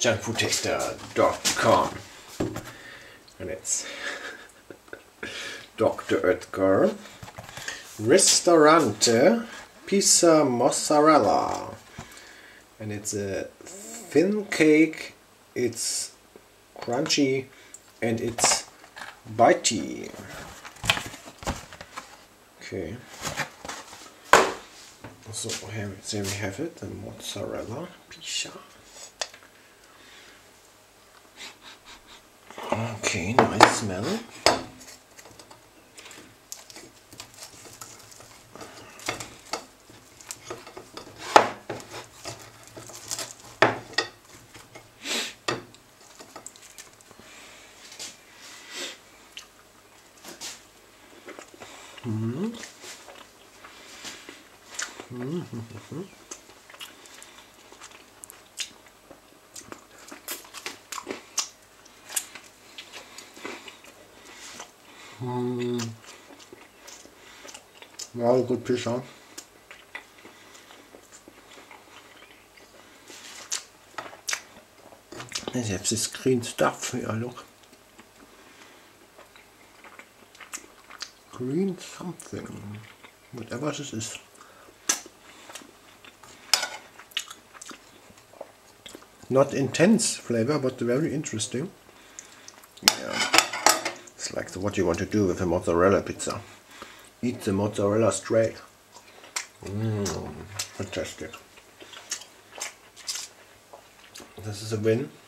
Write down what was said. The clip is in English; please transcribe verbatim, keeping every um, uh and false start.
junk food taster dot com, and it's Doctor Oetker Ristorante Pizza Mozzarella, and it's a thin cake, it's crunchy and it's bitey. Okay, so here, there we have it, the mozzarella pizza. Okay, nice smell. Mm-hmm. Mm-hmm. Mm. Very good pizza. They have this green stuff. Yeah, look. Green something. Whatever this is. Not intense flavor, but very interesting. Yeah. It's like the, what you want to do with a mozzarella pizza. Eat the mozzarella straight. Mmm, fantastic. This is a win.